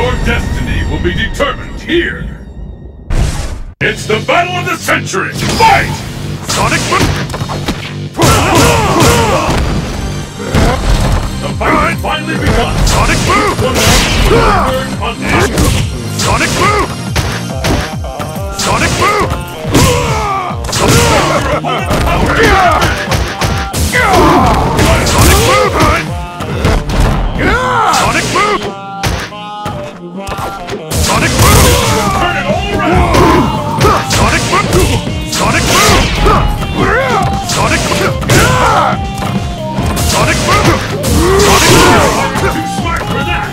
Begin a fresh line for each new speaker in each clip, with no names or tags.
Your destiny will be determined here. It's the battle of the century! Fight! Sonic Boom! The fight has finally begun! Sonic Boom! Sonic Boom! Sonic Boom! Sonic Boom! Sonic Boom! Sonic Boom! Sonic Boom! Turn it all around! Sonic Boom! Sonic Boom! Sonic Boom! Sonic Boom! Sonic Boom! Too smart for that!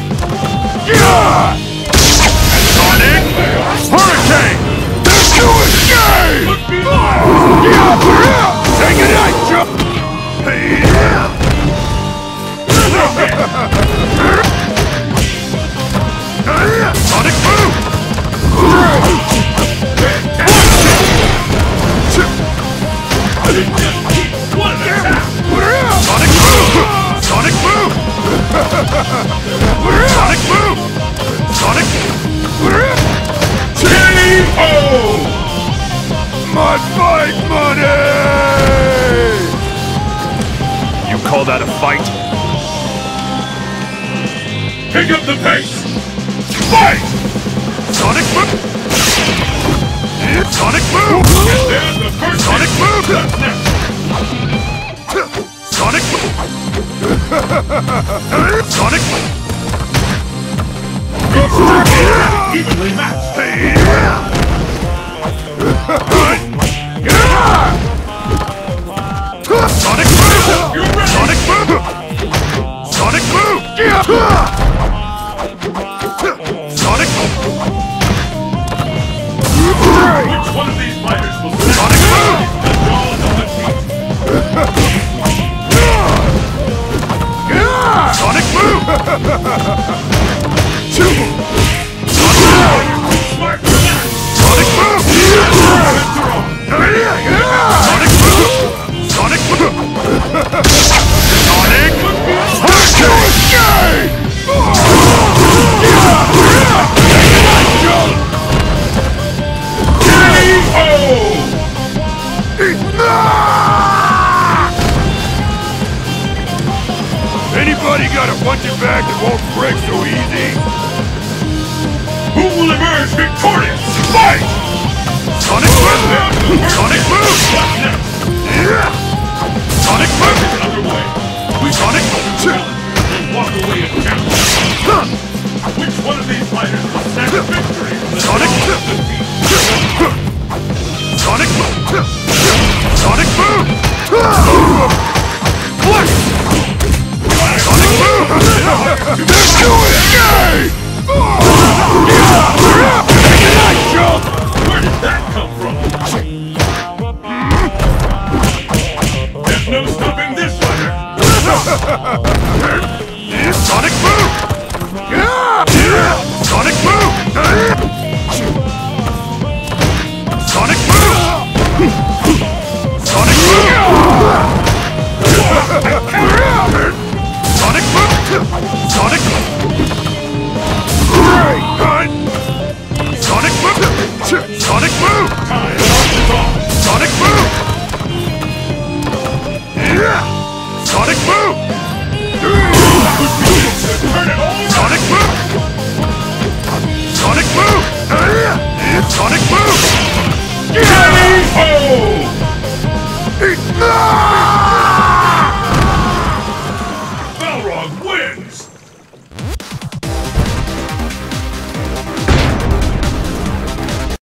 Sonic Hurricane! Let's do it! Take it out, jump! Sonic Boom! One attack! Sonic Boom! Sonic Boom! Sonic Boom! Sonic K.O. My fight money! You call that a fight? Pick up the pace! Fight! Sonic Boom! Sonic Boom! And there's the first Sonic Boom! That's next! Sonic Boom! Sonic Boom! Evenly matched! Sonic Boom! Sonic Boom! Sonic Boom! Sonic Boom! Which one of these fighters will Sonic Boom! The jaws of defeat? Sonic Boom! Smart for that! Sonic Boom! Sonic Boom! Sonic Boom! Sonic Hurricane! Anybody got a punching bag that won't break so easy? Who will emerge victorious? Fight! Sonic Boom! Sonic Boom! Sonic Boom is underway. We Sonic Boom and walk away as champions. Which one of these fighters will snatch a victory from the Sonic defeat? Sonic Boom! Sonic Boom! What? Sonic Boom! Let's do it! Take it out, jump! Where did that come from? There's no stopping this fighter! Sonic Boom! Sonic Boom! Sonic Boom! Sonic Boom! Sonic Boom! Sonic Boom! Sonic Boom! Sonic Boom! Sonic Boom! Sonic Boom! Turn it all! Sonic Boom! Sonic Boom! Sonic Boom! K.O.